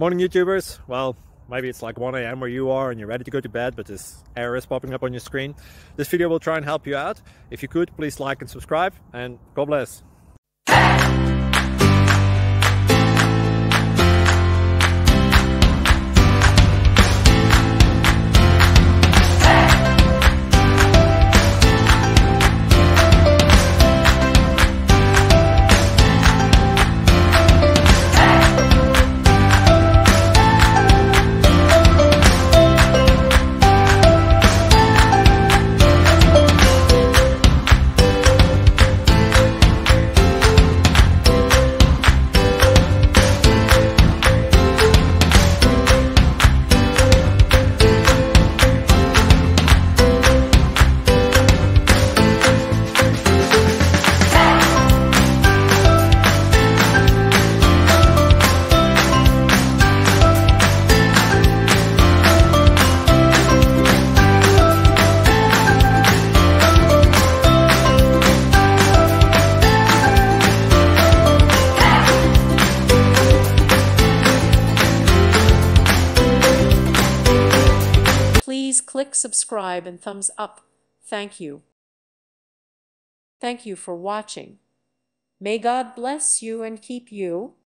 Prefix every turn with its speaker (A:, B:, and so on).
A: Morning YouTubers. Well, maybe it's like 1 a.m. where you are and you're ready to go to bed, but this error is popping up on your screen. This video will try and help you out. If you could, please like and subscribe, and God bless.
B: Please click subscribe and thumbs up. Thank you. Thank you for watching. May God bless you and keep you.